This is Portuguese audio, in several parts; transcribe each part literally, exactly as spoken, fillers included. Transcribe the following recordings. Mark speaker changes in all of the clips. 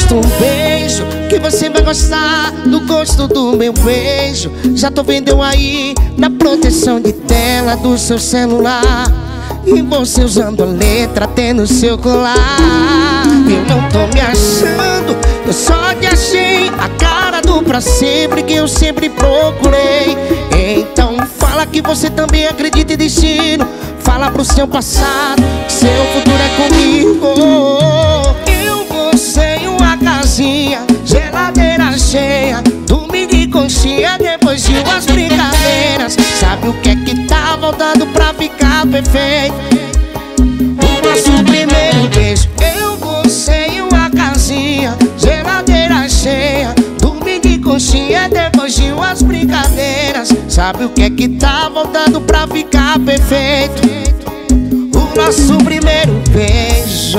Speaker 1: aposto um beijo que você vai gostar do gosto do meu beijo. Já tô vendo eu aí na proteção de tela do seu celular, e você usando a letra T no seu colar. Eu não tô me achando, eu só te achei a cara do pra sempre que eu sempre procurei. Então fala que você também acredita em destino. Fala pro seu passado que seu futuro é comigo. Eu, você e uma casinha, geladeira cheia, domingo e conchinha depois de umas brincadeiras. Sabe o que é que tá voltando pra ficar perfeito? O nosso primeiro beijo. Eu, você e uma casinha, geladeira cheia, domingo e conchinha depois de umas brincadeiras. Sabe o que é que tá voltando pra ficar perfeito? O nosso primeiro beijo.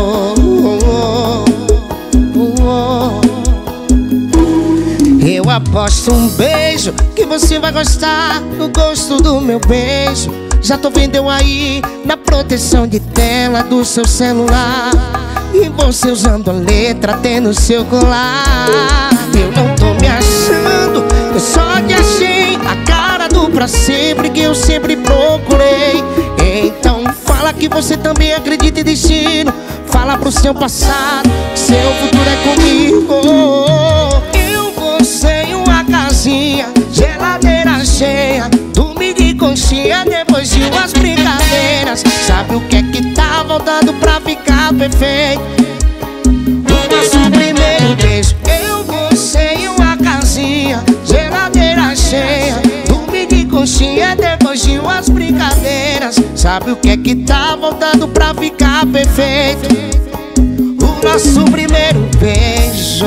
Speaker 1: Eu aposto um beijo que você vai gostar do gosto do meu beijo. Já tô vendo eu aí na proteção de tela do seu celular, e você usando a letra T no seu colar. Eu não tô me achando, eu só te achei a cara do pra sempre que eu sempre procurei. Então fala que você também acredita em destino. Fala pro seu passado que seu futuro é comigo. Eu, você e uma casinha, geladeira cheia, domingo e conchinha depois de umas brincadeiras. Sabe o que é que tá voltando pra ficar perfeito? O nosso primeiro beijo. Eu, você e uma casinha, geladeira cheia, domingo e conchinha depois de umas brincadeiras. Sabe o que é que tá voltando pra ficar perfeito? O nosso primeiro beijo.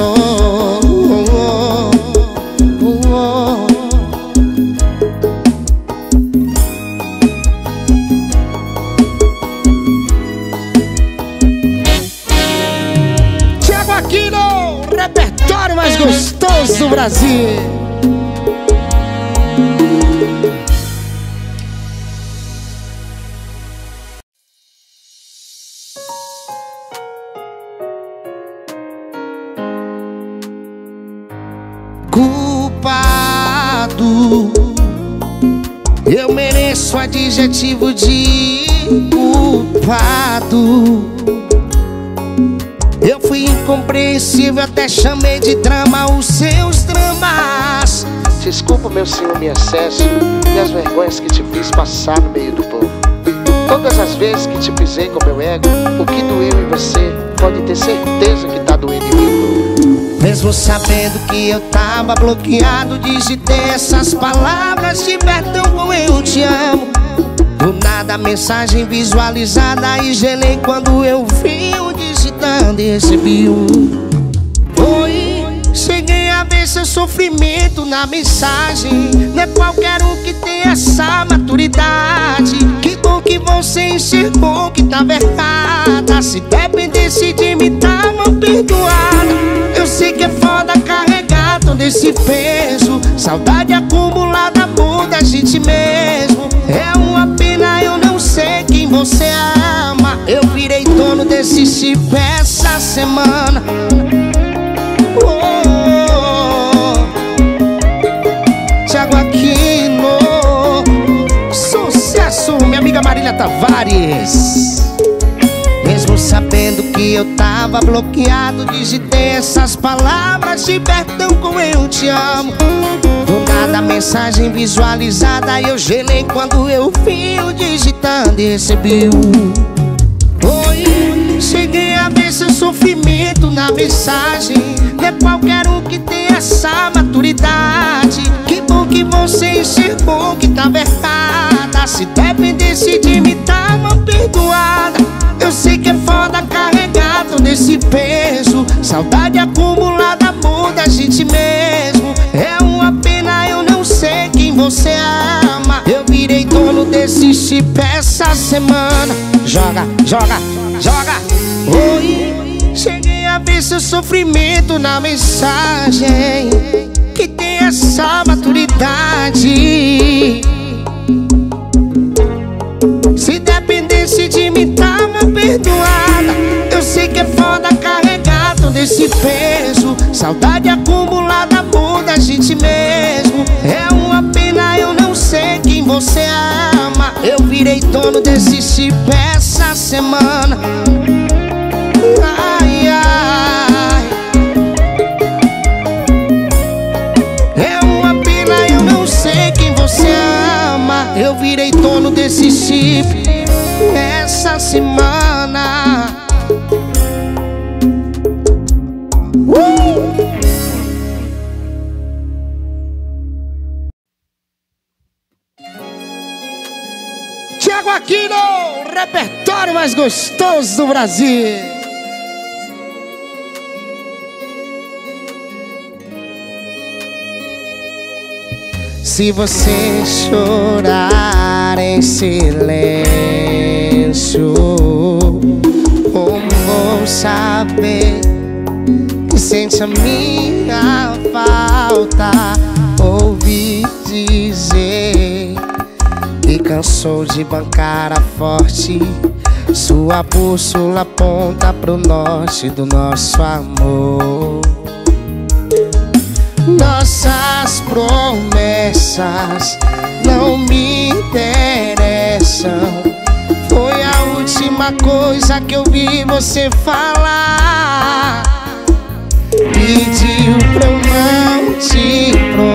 Speaker 1: Thiago Aquino, repertório mais gostoso do Brasil. Culpado, eu mereço o adjetivo de culpado. Eu fui incompreensível, até chamei de drama os seus dramas.
Speaker 2: Desculpa o meu ciúme e excesso e as vergonhas que te fiz passar no meio do povo. Todas as vezes que te pisei com meu ego, o que doeu em você pode ter certeza que tá doendo em mim.
Speaker 1: Mesmo sabendo que eu tava bloqueado, digitei essas palavras de perdão com eu te amo. Do nada a mensagem visualizada e gelei quando eu vi o digitando e recebi um oi. Cheguei a ver seu sofrimento na mensagem. Não é qualquer um que tem essa maturidade. Que bom que você enxergou que tava errada. Se dependesse de mim tava perdoada. Eu sei que é foda carregar todo esse peso. Saudade acumulada muda a gente mesmo. É uma pena, eu não sei quem você ama. Eu virei dono desse chip essa semana. Oh, Thiago Aquino, sucesso, minha amiga Marília Tavares. Mesmo sabendo que eu tava bloqueado, digitei essas palavras de perdão com eu te amo. Do nada a mensagem visualizada eu gelei quando eu vi o digitando e recebi um oi. Cheguei a ver seu sofrimento na mensagem. Não é qualquer um que tem essa maturidade. Que bom que você enxergou que tava errada. Se dependesse de mim tava perdoada. Eu sei que é foda carregar todo esse peso. Saudade acumulada muda a gente mesmo. É uma pena, eu não sei quem você ama. Eu virei dono desse chip essa semana. Joga, joga, joga. Oi, cheguei a ver seu sofrimento na mensagem. Que tem essa maturidade. Se dependesse de mim tava perdoada. Eu sei que é foda carregar todo desse peso. Saudade acumulada muda a gente mesmo. É uma pena, eu não sei quem você ama. Eu virei dono desse chip essa semana. Ai, ai. É uma pena, eu não sei quem você ama. Eu virei dono desse chip essa semana. uh! Thiago Aquino, o repertório mais gostoso do Brasil. Se você chorar em silêncio, como vou saber que sente a minha falta? Ouvi dizer que cansou de bancar a forte. Sua bússola aponta pro norte do nosso amor. Nossas promessas não me interessam. Foi a última coisa que eu vi você falar. Pediu pra eu não te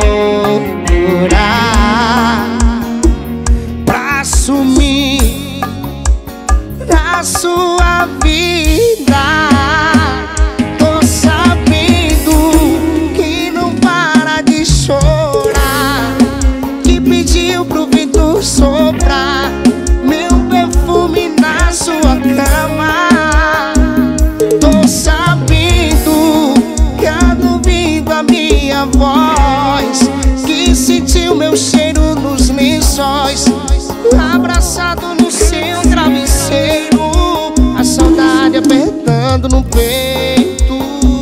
Speaker 1: procurar, pra sumir da sua vida. Tô sabendo que não para de chorar, que pediu pro vento soprar meu perfume na sua cama. Tô sabendo que ando ouvindo a minha voz, que sentiu meu cheiro nos lençóis, abraçado no seu travesseiro, a saudade apertando no peito.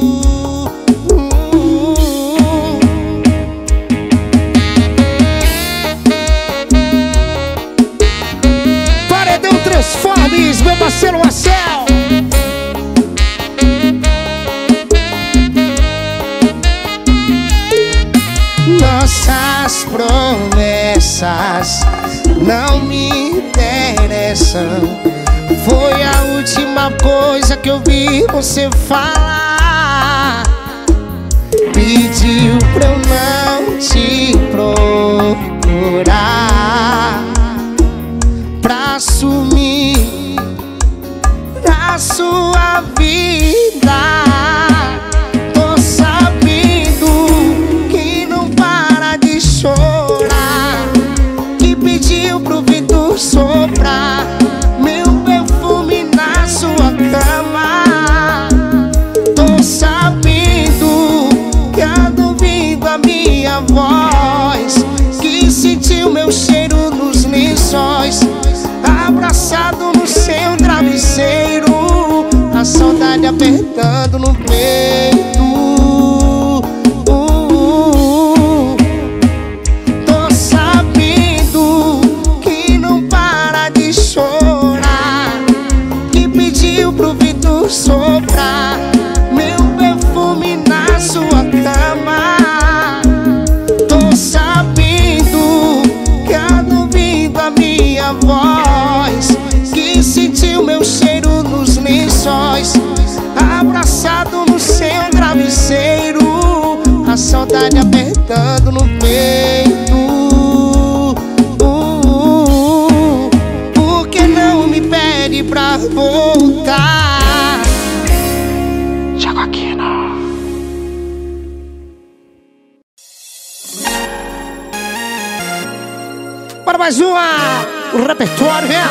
Speaker 1: Paredão Transformes, meu parceiro Marcel. Nossas promessas não me interessam. Foi a última coisa que eu vi você falar. Pediu pra eu não te procurar, pra sumir da sua vida. Tô sabendo que não para de chorar, que pediu pro vento soprar meu perfume na sua cama. Tô sabendo que ando ouvindo a minha voz, que sentiu meu cheiro nos lençóis, abraçado no seu travesseiro, a saudade apertando no peito. uh, uh. Tô sabendo que não para de chorar, que pediu pro vento soprar meu perfume na sua cama. Tô sabendo que ando ouvindo a minha voz, que sentiu meu cheiro nos lençóis, abraçado no seu travesseiro, a saudade apertando no peito. uh, uh, uh. Por que não me pede pra voltar? Thiago Aquino. Para mais uma, o repertório, né?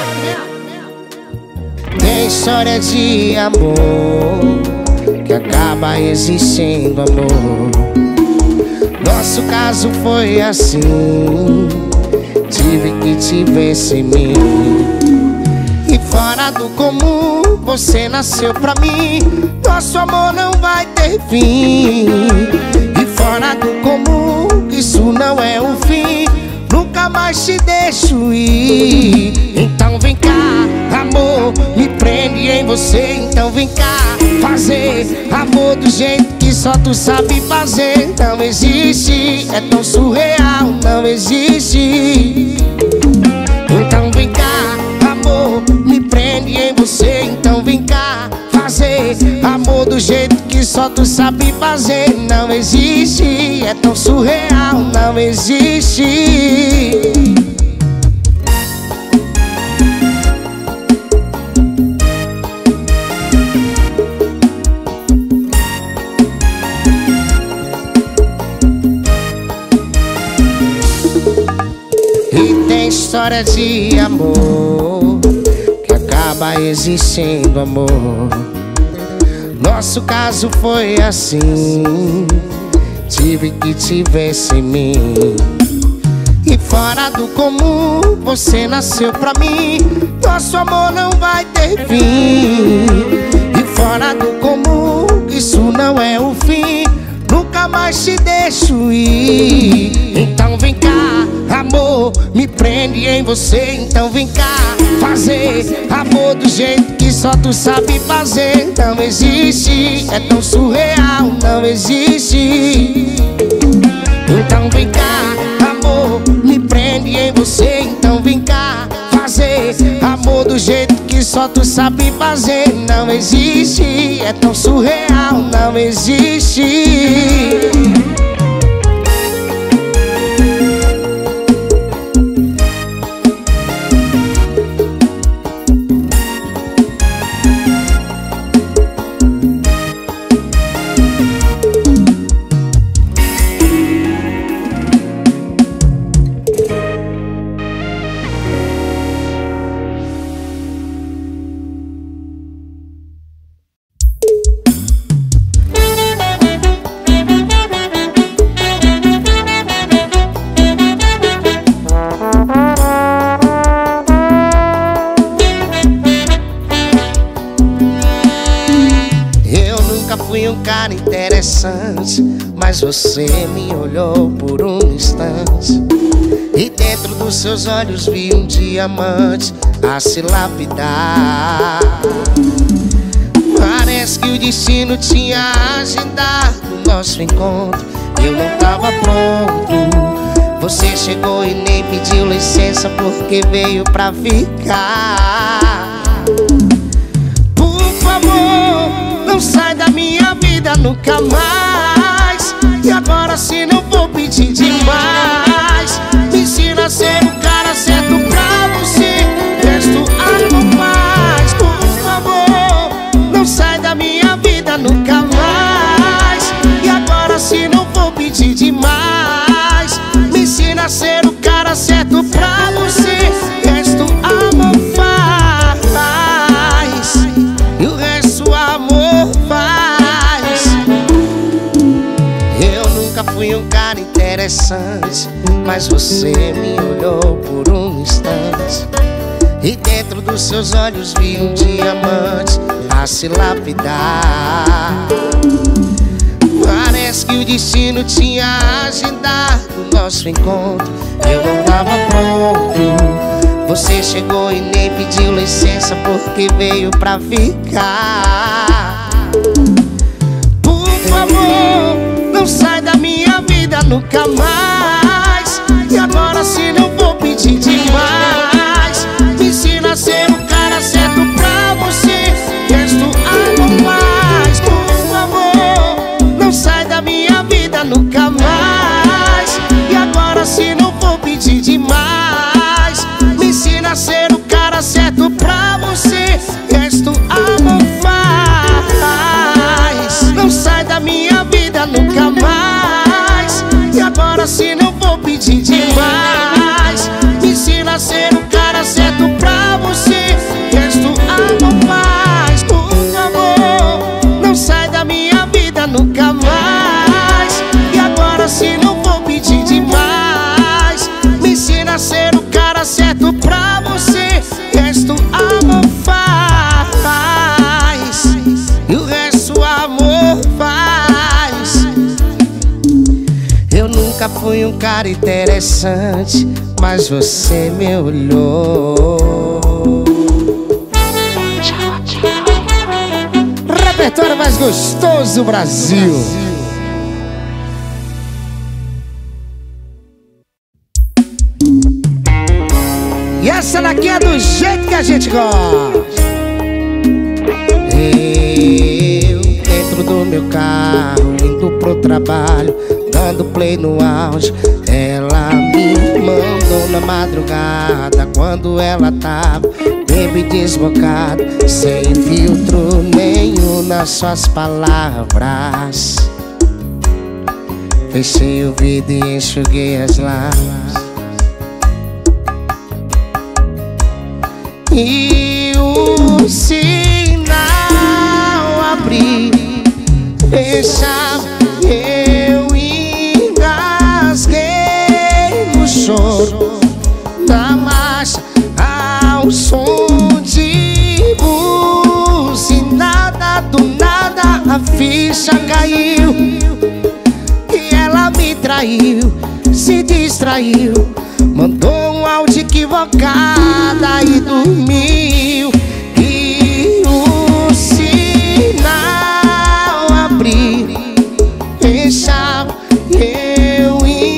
Speaker 1: Tem história de amor que acaba existindo amor. Nosso caso foi assim, tive que te ver sem mim. E fora do comum, você nasceu pra mim. Nosso amor não vai ter fim. E fora do comum, isso não é um fim. Nunca mais te deixo ir. Então vem cá, amor, me prende em você. Então vem cá, fazer amor amor do jeito que só tu sabe fazer. Não existe, é tão surreal, não existe. Então vem cá, amor, me prende em você. Então vem cá, fazer amor do jeito que só tu sabe fazer. Não existe, é tão surreal, não existe. E tem história de amor que acaba existindo amor. Nosso caso foi assim, tive que te ver sem mim. E fora do comum, você nasceu pra mim. Nosso amor não vai ter fim. E fora do comum, isso não é o fim. Nunca mais te deixo ir. Então vem cá, amor, me prende em você. Então vem cá, fazer amor do jeito que só tu sabe fazer. Não existe, é tão surreal, não existe. Então vem cá, amor, me prende em você. Então vem cá, fazer amor do jeito que só tu sabe fazer. Não existe, é tão surreal, não existe. Fui um cara interessante, mas você me olhou por um instante. E dentro dos seus olhos vi um diamante a se lapidar. Parece que o destino tinha agendado nosso encontro. Eu não tava pronto. Você chegou e nem pediu licença porque veio pra ficar. Por favor, não sai da minha vida nunca mais. E agora se não vou pedir demais, me ensina a ser o cara certo pra você. Resto algo mais. Por favor, não sai da minha vida nunca mais. E agora se não vou pedir demais, me ensina a ser o cara certo pra você. Resto amor faz, e o resto amor faz. Eu nunca fui um cara interessante, mas você me olhou por um instante. E dentro dos seus olhos vi um diamante a se lapidar. Parece que o destino tinha agendado nosso encontro. Eu não tava pronto. Você chegou e nem pediu licença porque veio pra ficar. Por favor, não sai da minha vida nunca mais. E agora se não vou pedir demais, me ensina a ser o cara certo pra você. Resto algo mais. Por favor, não sai da minha vida nunca mais. E agora se não vou pedir demais, me ensina a ser o cara certo pra você. Resto amor faz. Não sai da minha vida nunca mais. E agora se não vou pedir demais, me ensina a ser o cara certo pra você. Resto amor faz. Por favor, não sai da minha vida nunca mais. E agora se não vou pedir demais, me ensina a ser o cara certo pra você. Resto amor faz, e o resto amor faz. Eu nunca fui um cara interessante, mas você me olhou. repertório mais gostoso do Brasil. E essa daqui é do jeito que a gente gosta. Eu dentro do meu carro, indo pro trabalho, dando play no auge. Ela me mandou na madrugada, quando ela tava bem desbocada, sem filtro nenhum nas suas palavras. Fechei o vidro e enxuguei as lágrimas. E o sinal abri, fechava, eu engasguei no choro da marcha ao som de buzinada. Do nada a ficha caiu e ela me traiu, se distraiu, mandou um áudio equivocada e dormiu. E o sinal abri, fechava, eu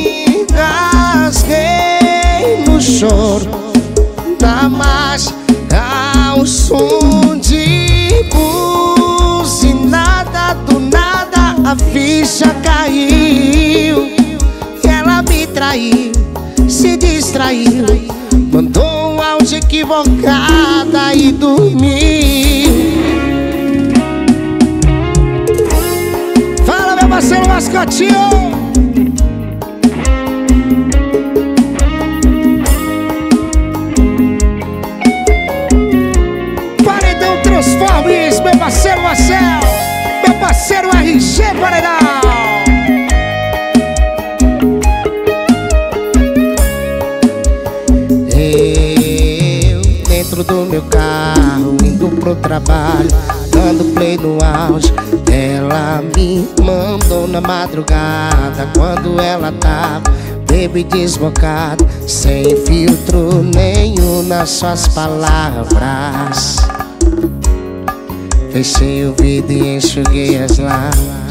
Speaker 1: engasguei no choro da marcha ao som de buzinada. Do nada a ficha caiu e ela me traiu, se distraiu, mandou um áudio equivocada e dormiu. Fala, meu parceiro mascotinho. Paredão Transformes, meu parceiro Marcel, meu parceiro R G Paredão. Do meu carro, indo pro trabalho, dando play no auge. Ela me mandou na madrugada, quando ela tava baby desbocada, sem filtro nenhum nas suas palavras. Fechei o vidro e enxuguei as lágrimas.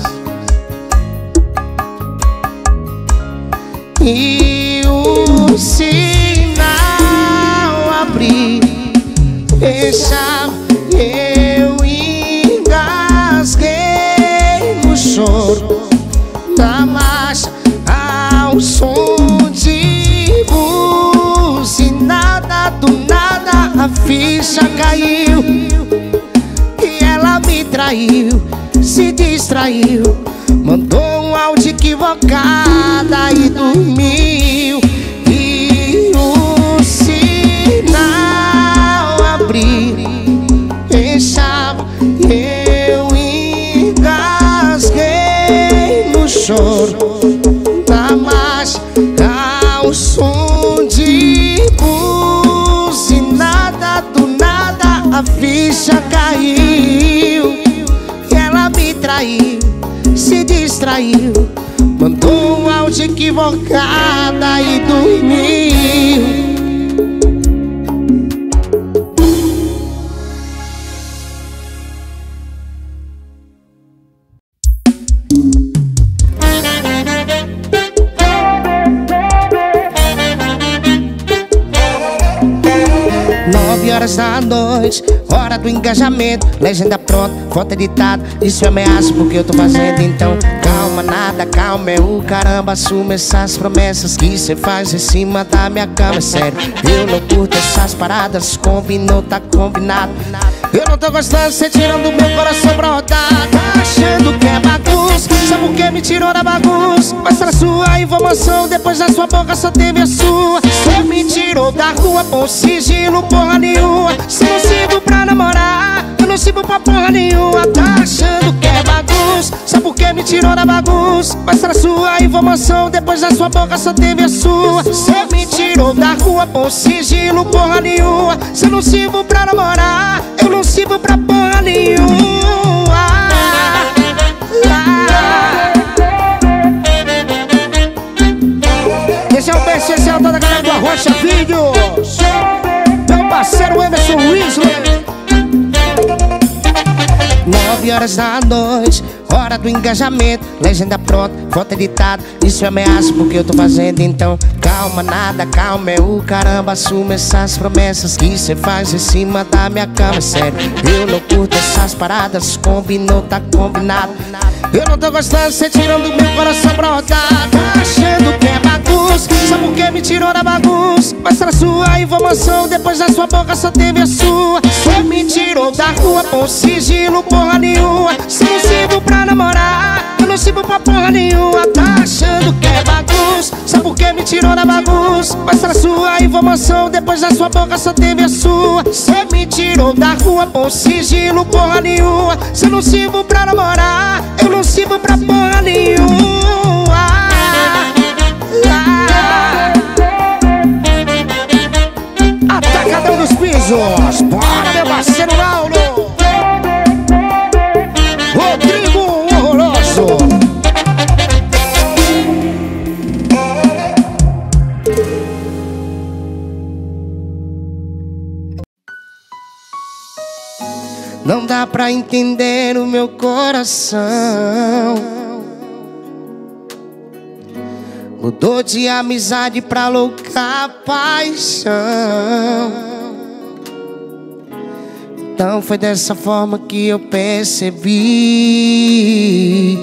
Speaker 1: E o sinal abri, fechava, eu engasguei no choro da marcha ao som de buzinada. Do nada a ficha caiu e ela me traiu, se distraiu, mandou um áudio equivocada e dormiu. E o sinal abri, fechava, eu engasguei no choro da marcha ao som de buzinada. Do nada a ficha caiu e ela me traiu, se distraiu, mandou um áudio equivocada e dormiu. Nove horas da noite, hora do engajamento. Legenda pronta, foto editada, isso é ameaça porque eu tô fazendo. Então calma, nada, calma é o caramba. Assume essas promessas que cê faz em cima da minha cama. É sério, eu não curto essas paradas. Combinou, tá combinado. Eu não tô gostando, cê tirando meu coração pra rodar. Tá achando que é bagunça, sabe por que me tirou da bagunça? Mostra a sua informação, depois da sua boca só teve a sua. Cê me tirou da rua, bom sigilo, porra nenhuma. Cê não sirvo pra namorar, eu não sirvo pra porra nenhuma. Tá achando que é bagunça, sabe por que me tirou da bagunça? Mostra a sua informação, depois da sua boca só teve a sua. Cê me tirou da rua, bom sigilo, porra nenhuma. Cê não sirvo pra namorar, eu não sirvo pra porra nenhuma. Esse é o beijo especial da galera do Arrocha Vídeos, meu parceiro Emerson Weasley. Nove horas horas da noite, hora do engajamento. Legenda pronta, foto editada, isso é ameaça porque eu tô fazendo. Então calma, nada, calma é o caramba. Assume essas promessas que cê faz em cima da minha cama. Sério, eu não curto essas paradas, combinou, tá combinado. Eu não tô gostando, cê tirando do meu coração pra rodar. Tá achando que é bagunça, sabe por que me tirou da bagunça? Mostra a sua informação, depois da sua boca só teve a sua. Cê me tirou da rua com sigilo, porra nenhuma. Se não sirvo pra namorar, eu não sirvo pra porra nenhuma. Tá achando que é bagunça, sabe por que me tirou da bagunça? Mostra a sua informação, depois da sua boca só teve a sua. Cê me tirou da rua com sigilo, porra nenhuma. Se não sirvo pra namorar, eu não sirvo pra porra nenhuma. Atacadão dos pisos, bora meu parceiro Laulo. Rodrigo Horroroso. Não dá pra entender o meu coração. Mudou de amizade pra louca paixão. Então foi dessa forma que eu percebi.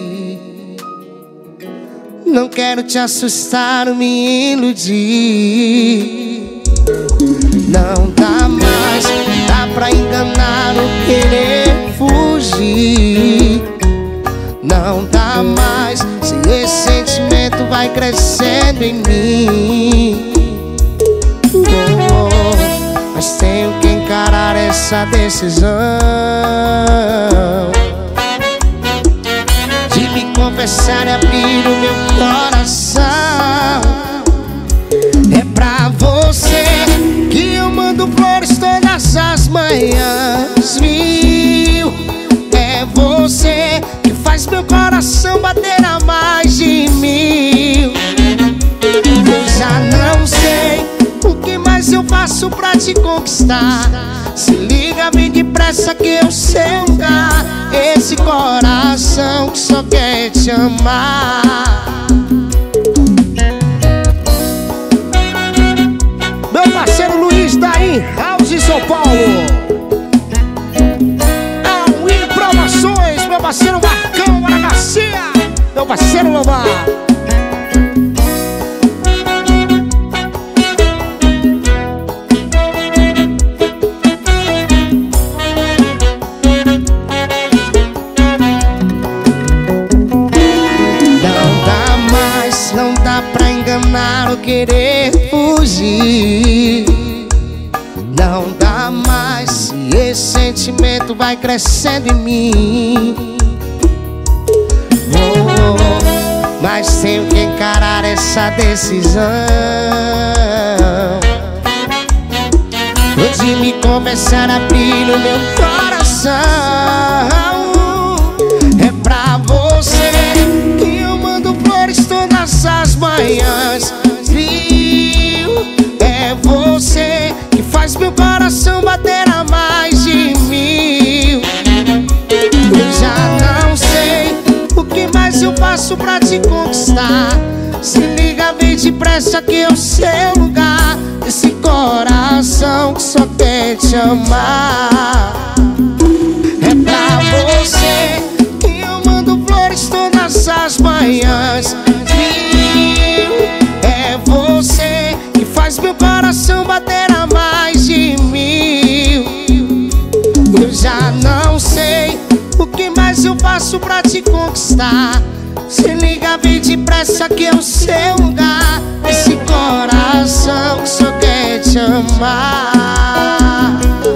Speaker 1: Não quero te assustar ou me iludir. Não dá mais, dá pra enganar ou querer fugir. Não dá mais, se esse sentimento vai crescendo em mim. Oh, mas tenho que encarar essa decisão de me confessar e abrir o meu coração. É pra você que eu mando flores todas as manhãs, viu? É você que faz meu coração bater a mais de mil. Eu já não sei o que mais eu faço pra te conquistar. Se liga bem depressa que eu sei lugar. Esse coração que só quer te amar. Meu parceiro Luiz daí, House em São Paulo. Alwin Promoções, meu parceiro Marcão Garcia, meu parceiro Lomar. Ou querer fugir. Não dá mais, se esse sentimento vai crescendo em mim. Oh, mas tenho que encarar essa decisão de me começar a abrir o meu coração. É pra você que eu mando flores todas as manhãs, viu? É você que faz meu coração bater a mais de mil. Eu já não sei o que mais eu faço pra te conquistar. Se liga bem depressa que eu sei o lugar. Esse coração que só quer te amar. É pra você que eu mando flores todas as manhãs, viu? É você que faz meu coração bater a mais de mil. Eu já não sei o que mais eu faço pra te conquistar. Se liga bem depressa que eu sei o lugar. Esse coração que só quer te amar.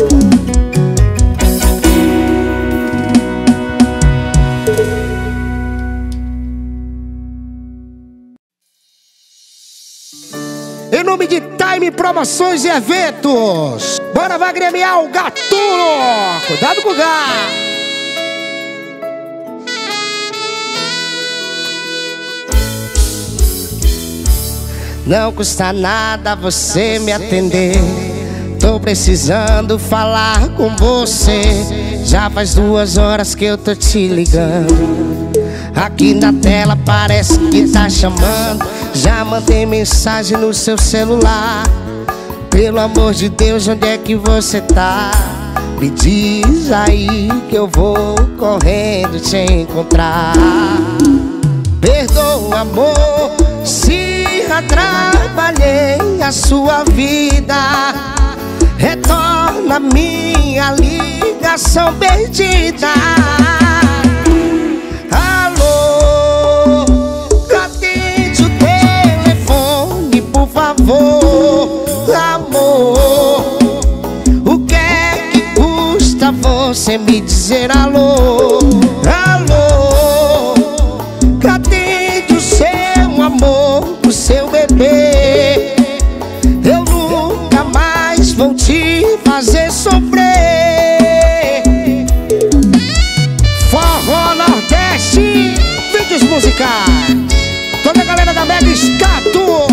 Speaker 1: Em nome de Time Promoções e Eventos, bora vai gremiar o Gatuno. Cuidado com o gato. Não custa nada você me atender. Tô precisando falar com você. Já faz duas horas que eu tô te ligando. Aqui na tela parece que tá chamando. Já mandei mensagem no seu celular. Pelo amor de Deus, onde é que você tá? Me diz aí que eu vou correndo te encontrar. Perdoa, amor, se atrapalhei a sua vida. Retorna minha ligação perdida. Alô, atende o telefone, por favor. Amor, o que é que custa você me dizer alô? Alô, cadê o seu amor, o seu bebê? Eu nunca mais vou te fazer sofrer. Forró Nordeste, vídeos musicais, toda a galera da Mega Escato.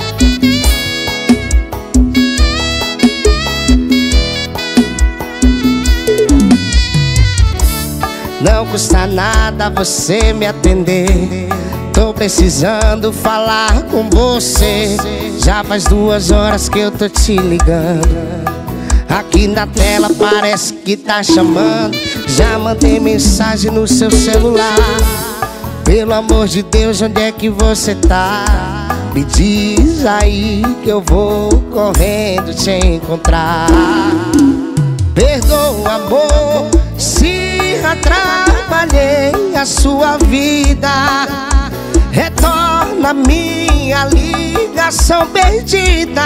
Speaker 1: Não custa nada você me atender. Tô precisando falar com você. Já faz duas horas que eu tô te ligando. Aqui na tela parece que tá chamando. Já mandei mensagem no seu celular. Pelo amor de Deus, onde é que você tá? Me diz aí que eu vou correndo te encontrar. Perdoa, amor, se atrapalhei a sua vida. Retorna minha ligação perdida.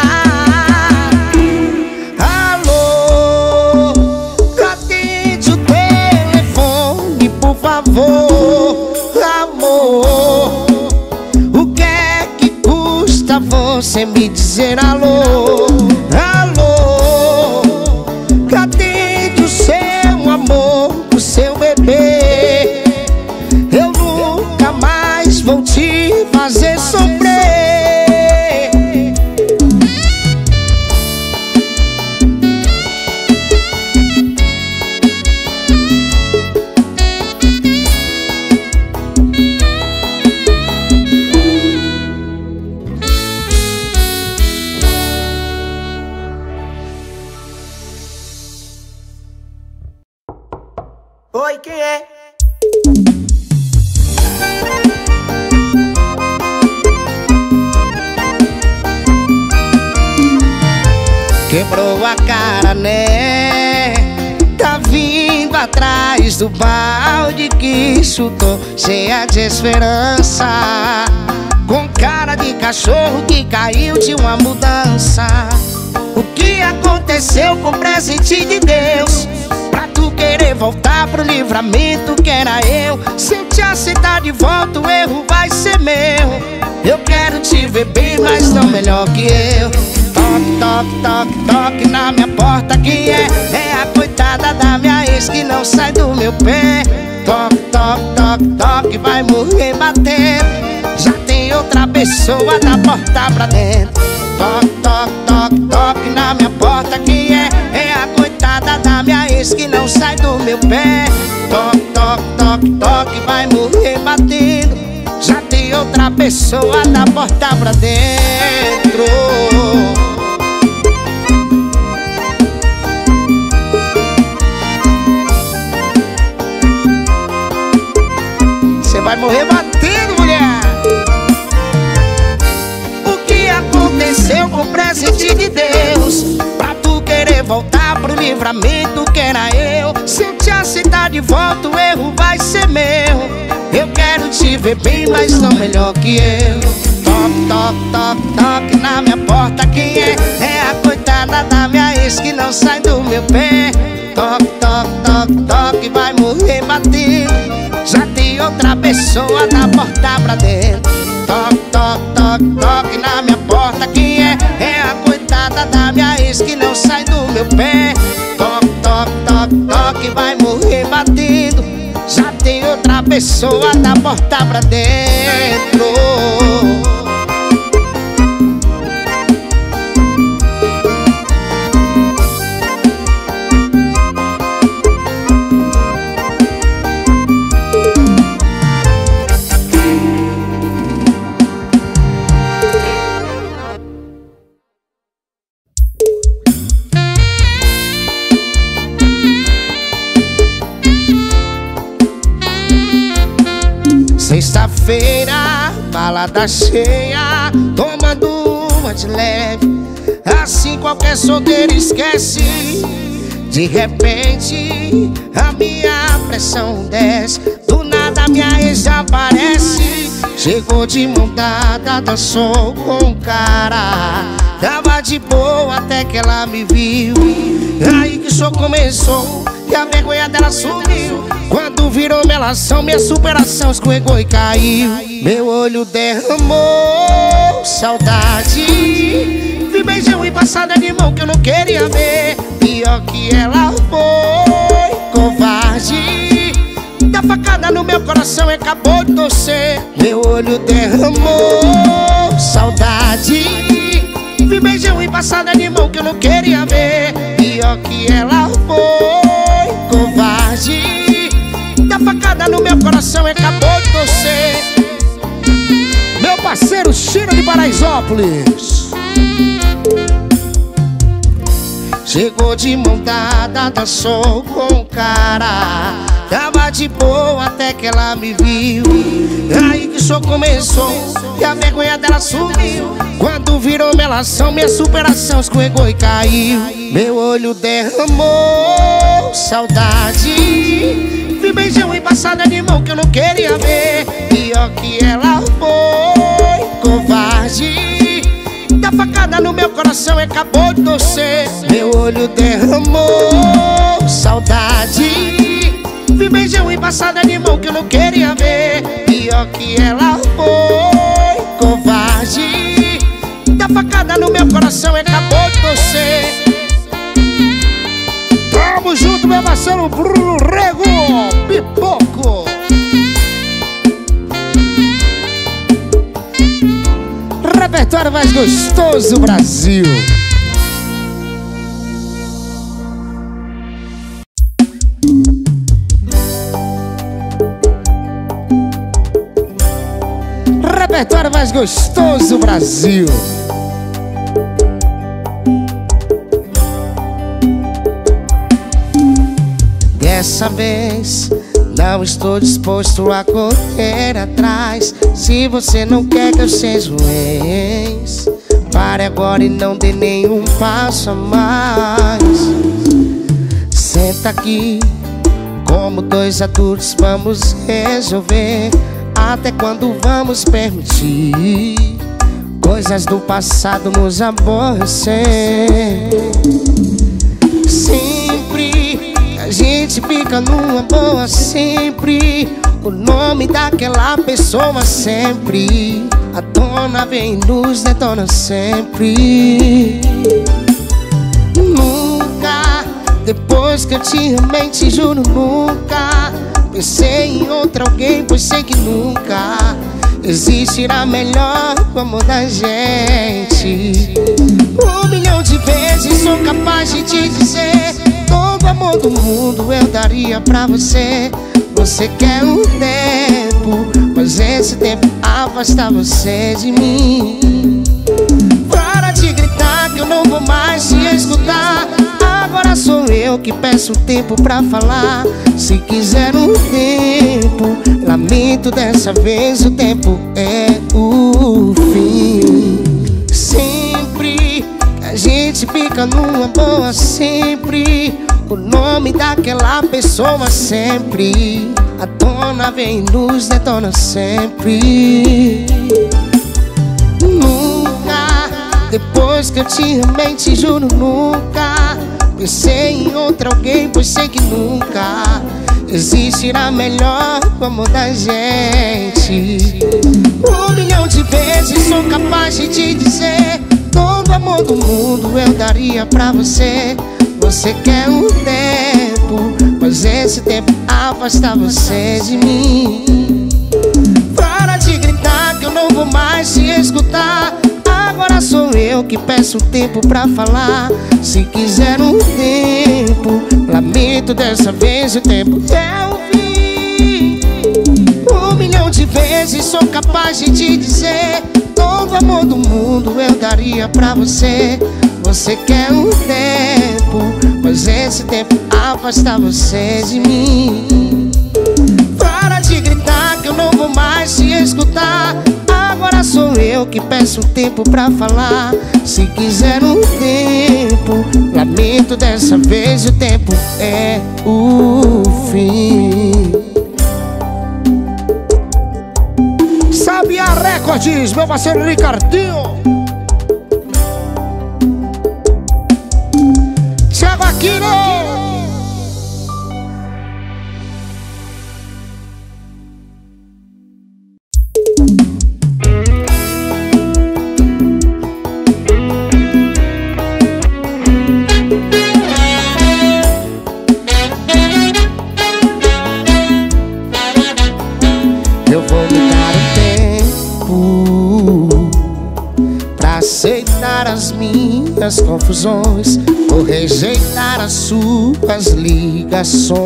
Speaker 1: Alô, atende o telefone, por favor. Amor, o que é que custa você me dizer alô? Alô, cadê o seu amor, o seu bebê? Eu nunca mais vou te fazer sofrer. Oi, quem é? Quebrou a cara, né? Tá vindo atrás do balde que chutou, cheia de esperança, com cara de cachorro que caiu de uma mudança. O que aconteceu com o presente de Deus? Pra tu querer voltar pro livramento que era eu. Se eu te aceitar de volta, o erro vai ser meu. Eu quero te ver bem, mas não melhor que eu. Toque, toque, toque, toque na minha porta, que é É a coitada da minha ex que não sai do meu pé. Toque, toque, toque, toque, vai morrer batendo. Já tem outra pessoa da porta pra dentro. Toque, toque, toque, toque na minha porta, que é É a coitada da minha ex que não sai do meu pé. Toque, toque, toque, toque, vai morrer batendo. Já tem outra pessoa da porta pra dentro. Você vai morrer batendo, mulher. O que aconteceu com o presente de Deus? Pra tu querer voltar pro livramento que era eu. Se eu te aceitar de volta, o erro vai ser meu. Eu quero te ver bem, mas não melhor que eu. Toque, toque, toque, toque na minha porta, quem é? É a coitada da minha ex que não sai do meu pé. Toque, toque, toque, toque, vai morrer batendo. Já tem outra pessoa da porta pra dentro. Toque, toque, toque, toque na minha porta, quem é? É a coitada da minha ex que não sai do meu pé. Toque, toque, toque, toque, vai morrer batendo. Já tem outra pessoa da porta pra dentro. Sexta-feira, balada cheia, tomando uma de leve. Assim qualquer solteiro esquece. De repente a minha pressão desce. Do nada minha ex aparece. Chegou de mão dada, dançou com o cara. Tava de boa até que ela me viu. Aí que o show começou e a vergonha dela sumiu. Quando virou melação, minha superação escorregou e caiu. Meu olho derramou saudade. Vi beijão e passada de mão que eu não queria ver. Pior que ela foi covarde. Da facada no meu coração e acabou de torcer. Meu olho derramou saudade. Vi beijão e passada de mão que eu não queria ver. Pior que ela foi covarde. Da facada no meu coração e acabou de torcer. Meu parceiro Chino de Paraisópolis. Chegou de mão dada, dançou com o cara. Tava de boa até que ela me viu. Aí que o show começou e a vergonha dela sumiu. Quando virou melação, minha superação escorregou e caiu. Meu olho derramou saudade. Vi beijão e passada de mão que eu não queria ver. Pior que ela foi covarde. Da facada no meu coração e acabou de torcer. Meu olho derramou saudade. Vi beijão e passada de mão que eu não queria ver. Pior que ela foi covarde. Da facada no meu coração e acabou de torcer. Tamo junto, meu parceiro Bruno Rego Pipoco. Repertório mais gostoso, Brasil. Repertório mais gostoso, Brasil. Dessa vez não estou disposto a correr atrás. Se você não quer que eu seja um ex, pare agora e não dê nenhum passo a mais. Senta aqui, como dois adultos vamos resolver. Até quando vamos permitir coisas do passado nos aborrecer? Sempre a gente fica numa boa, sempre o nome daquela pessoa sempre. A dona vem e nos detona sempre. Nunca, depois que eu te amei, te juro, nunca pensei em outra alguém, pois sei que nunca existirá melhor o amor da gente. Um milhão de vezes sou capaz de te dizer: todo amor do mundo eu daria pra você. Você quer um tempo, mas esse tempo afasta você de mim. Para de gritar que eu não vou mais te escutar. Agora sou eu que peço tempo pra falar. Se quiser um tempo, lamento, dessa vez o tempo é o fim. Sempre a gente fica numa boa, sempre o nome daquela pessoa sempre. A dona vem e nos detona sempre. Nunca, depois que eu te amei, te juro, nunca pensei em outra alguém, pois sei que nunca existirá melhor o amor da gente. Um milhão de vezes sou capaz de te dizer: todo amor do mundo eu daria pra você. Você quer um tempo, mas esse tempo afasta você de mim. Para de gritar que eu não vou mais te escutar. Agora sou eu que peço tempo pra falar. Se quiser um tempo, lamento, dessa vez o tempo é o fim. Um milhão de vezes sou capaz de te dizer: todo amor do mundo eu daria pra você. Você quer um tempo, mas esse tempo afasta você de mim. Para de gritar que eu não vou mais escutar. Agora sou eu que peço tempo pra falar. Se quiser um tempo, lamento dessa vez, o tempo é o fim.
Speaker 2: Sabia Recordes, meu parceiro Ricardinho. Thiago Aquino.
Speaker 1: Eu vou me dar um tempo pra aceitar as minhas confusões, vou rejeitar as suas ligações.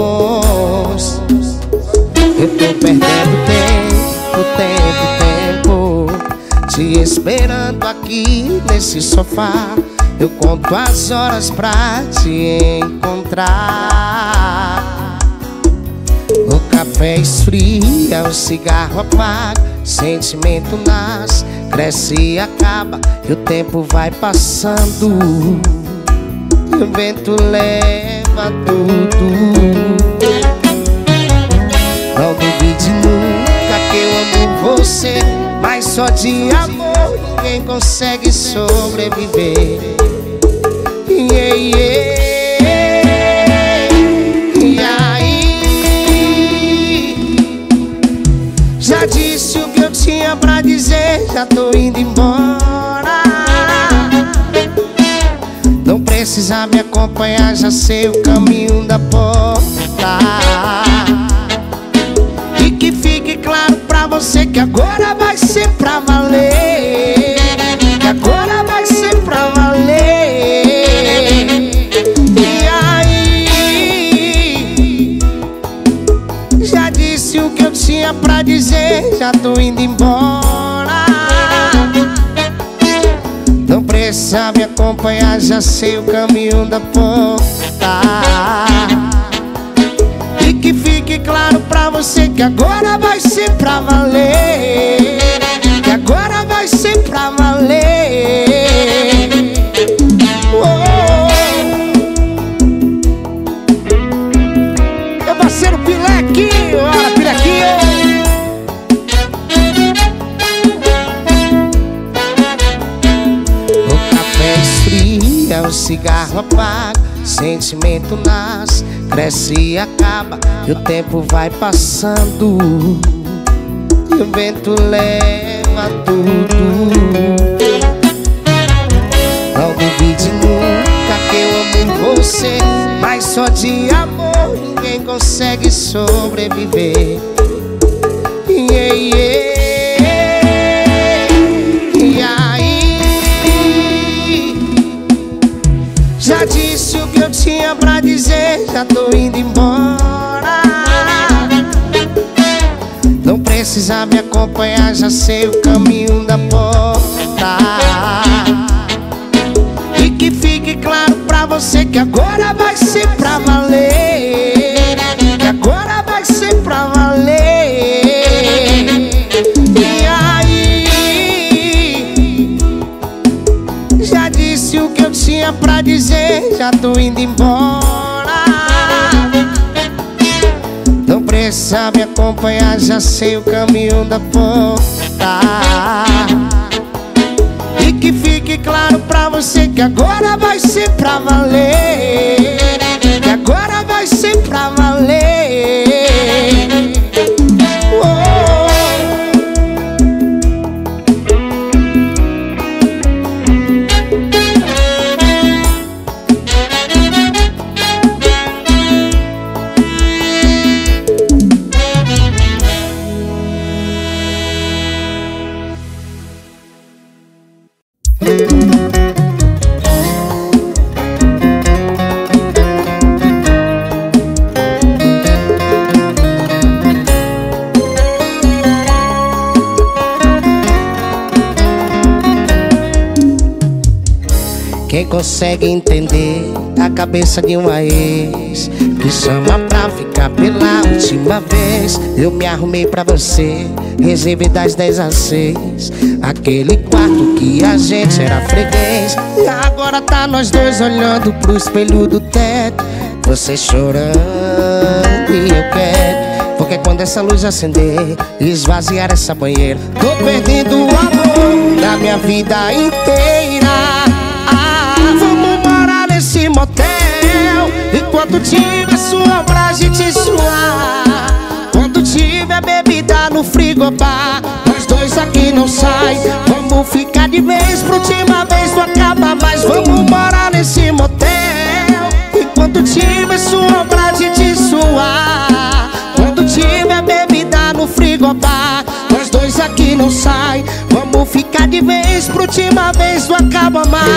Speaker 1: Eu tô perdendo tempo, tempo, tempo, te esperando aqui nesse sofá. Eu conto as horas pra te encontrar. O café esfria, o cigarro apaga, sentimento nasce, cresce e acaba, e o tempo vai passando, e o vento leva tudo. Não duvide nunca que eu amo você, mas só de amor ninguém consegue sobreviver. Yeah, yeah. Já disse o que eu tinha pra dizer, já tô indo embora. Não precisa me acompanhar, já sei o caminho da porta. E que fique claro pra você que agora vai ser pra valer, que agora vai ser pra valer. E aí, já disse o que eu tinha pra dizer, já tô indo embora. Não precisa me acompanhar, já sei o caminho da porta. E que fique claro pra você que agora vai ser pra valer, que agora vai ser pra valer. Oh, meu parceiro Pilequinho, olha Pilequinho. O cigarro apaga, sentimento nasce, cresce e acaba, e o tempo vai passando, e o vento leva tudo. Não duvide nunca que eu amo você, mas só de amor ninguém consegue sobreviver. Yeah, yeah. Já disse o que eu tinha pra dizer, já tô indo embora. Não precisa me acompanhar, já sei o caminho da porta. E que fique claro pra você que agora vai ser pra valer, que agora vai ser pra valer. E aí, já disse o que eu tinha pra dizer, já tô indo embora. Não precisa me acompanhar, já sei o caminho da porta. E que fique claro pra você que agora vai ser pra valer, que agora vai ser pra valer. Oh.
Speaker 2: Thank you.
Speaker 1: Quem consegue entender a cabeça de uma ex que chama pra ficar pela última vez? Eu me arrumei pra você, reservei das dez às seis aquele quarto que a gente era freguês. E agora tá nós dois olhando pro espelho do teto, você chorando e eu quero. Porque quando essa luz acender, esvaziar essa banheira, tô perdendo o amor da minha vida inteira. Ah, vamos morar nesse motel, enquanto tiver sombra a gente suar. Quando tiver bebida no frigobar, nós dois aqui não sai. Vamos ficar de vez, pra última vez não acaba mais. Vamos morar nesse motel, enquanto tiver sombra a gente suar. Quando tiver bebida no frigobar, nós dois aqui não sai. Vamos ficar de vez, pra última vez não acaba mais.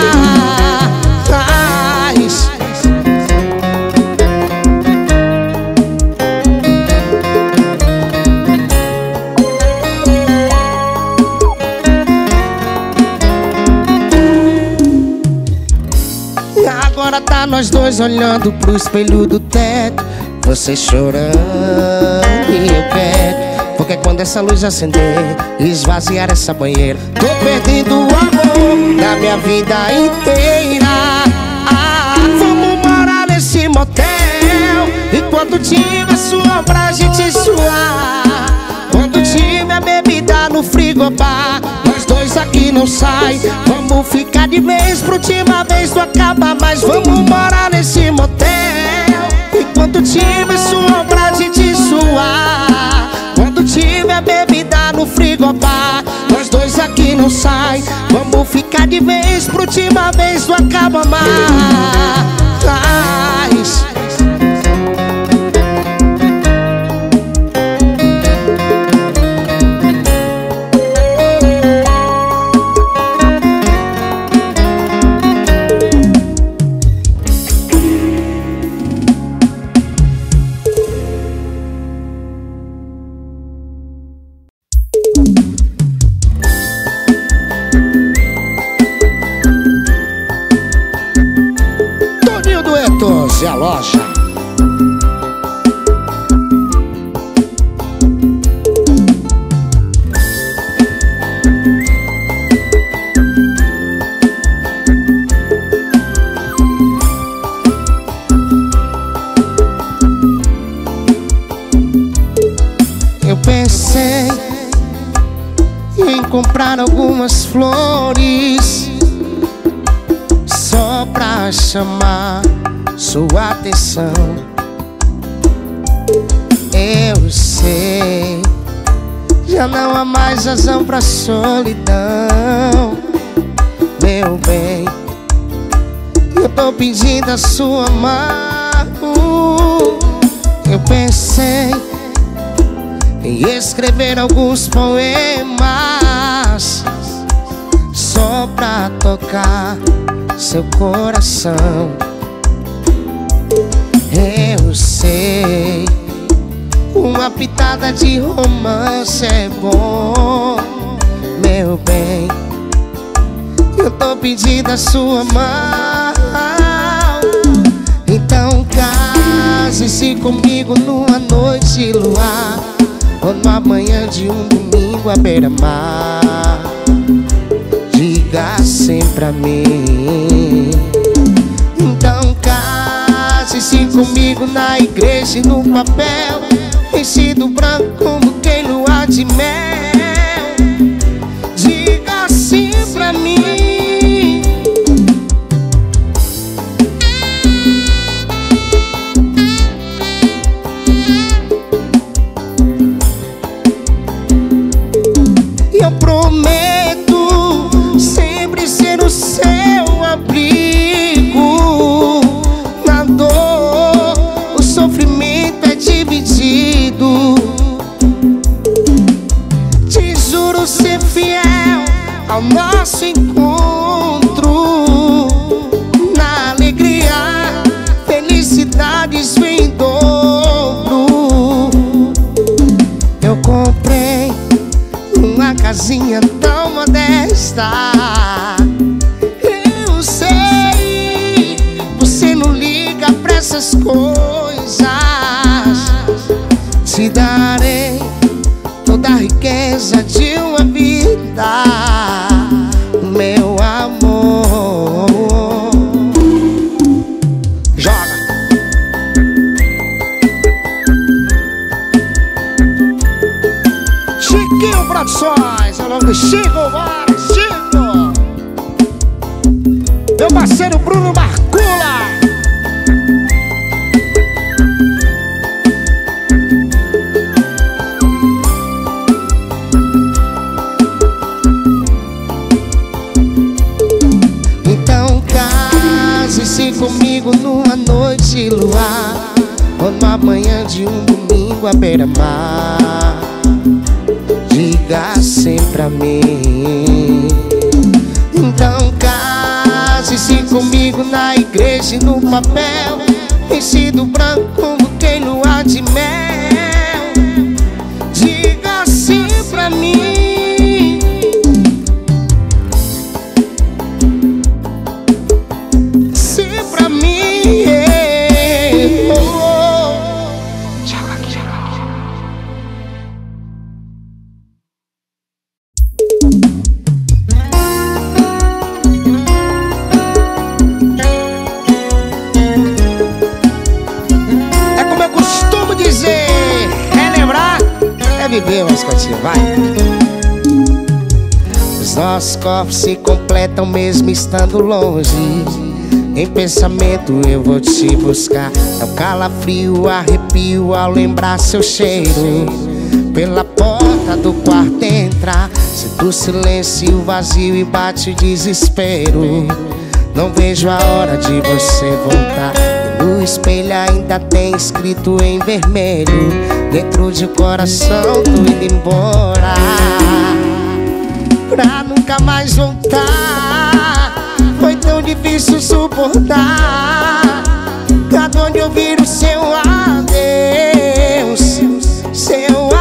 Speaker 1: Agora tá nós dois olhando pro espelho do teto, você chorando e eu quero. Porque quando essa luz acender, esvaziar essa banheira, tô perdendo o amor da minha vida inteira. Ah, vamos morar nesse motel, enquanto tiver sombra a gente suar. Quando tiver bebida no frigobar, nós dois aqui não sai. Vamos ficar de vez, pra última vez não acaba mais. Vamos morar nesse motel, enquanto tiver sombra a gente suar. Quando tiver bebida no frigobar, nós dois aqui não sai. Vamos ficar de vez, pra última vez não acaba mais. E a loja. Eu pensei em comprar algumas flores só pra chamar sua atenção. Eu sei, já não há mais razão pra solidão. Meu bem, eu tô pedindo a sua mão. Eu pensei em escrever alguns poemas só pra tocar seu coração. Eu sei, uma pitada de romance é bom. Meu bem, eu tô pedindo a sua mão. Então case-se comigo numa noite de luar, ou numa manhã de um domingo à beira-mar. Diga sim pra mim. Então case-se comigo na igreja e no papel, vestido branco como quem lua de mel. Diga sim pra mim. E eu prometo sempre ser o seu abrigo. Na dor, o sofrimento é dividido. Te juro ser fiel ao nosso encontro. Na alegria, felicidades vem em dobro. Eu comprei uma casinha tão modesta. Eu sei essas coisas. Te darei toda a riqueza de uma vida, meu amor. Joga. Chiquinho Produções, é o nome do Chico, bora, Chico. Meu parceiro Bruno Marcula. Então case-se comigo numa noite de luar, ou numa manhã de um domingo à beira-mar. Diga sim pra mim. Então case-se comigo na igreja e no papel, vestido branco como quem lua de mel. Diga sim pra mim. Sim pra mim, yeah. Oh. Viver, mascotinho, vai. Os nossos corpos se completam mesmo estando longe. Em pensamento eu vou te buscar. É um calafrio, arrepio ao lembrar seu cheiro. Pela porta do quarto entrar, sinto o silêncio vazio e bate o desespero. Não vejo a hora de você voltar. No espelho ainda tem escrito em vermelho: dentro de coração tô indo embora, pra nunca mais voltar. Foi tão difícil suportar cada onde ouvir o seu adeus, seu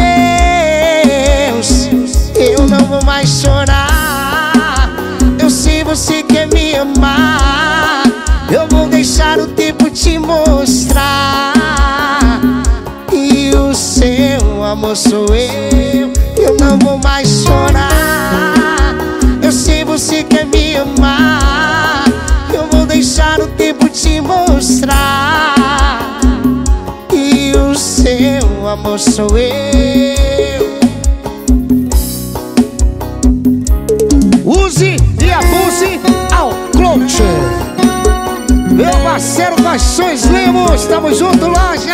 Speaker 1: adeus. Eu não vou mais chorar. Eu sei você quer me amar. Eu vou deixar o tempo te mostrar. E o seu amor sou eu. Eu não vou mais chorar. Eu sei você quer me amar. Eu vou deixar o tempo te mostrar. E o seu amor sou eu. Use e abuse ao Clout. Meu parceiro Caixões Lemos, tamo junto, loja.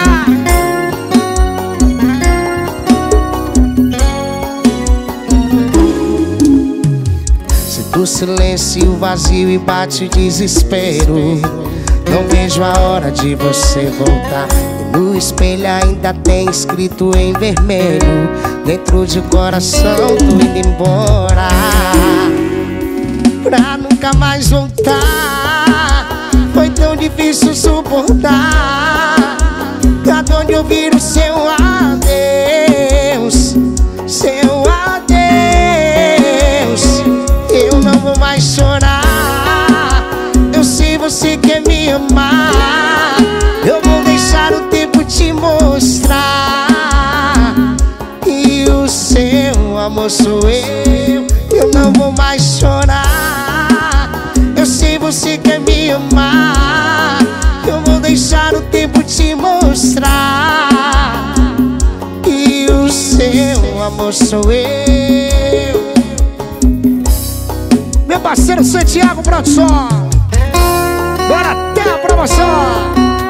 Speaker 1: Sinto o silêncio vazio e bate o desespero. Não vejo a hora de você voltar. E no espelho ainda tem escrito em vermelho: dentro de coração tô indo embora, pra nunca mais voltar. Foi tão difícil suportar cada onde ouvir o seu adeus, seu adeus. Eu não vou mais chorar. Eu sei você quer me amar. Eu vou deixar o tempo te mostrar. E o seu amor sou eu. Eu não vou mais chorar. Eu sei você quer me amar. Eu vou deixar o tempo te mostrar. E o seu amor sou eu. Meu parceiro Santiago Produção, bora até a promoção.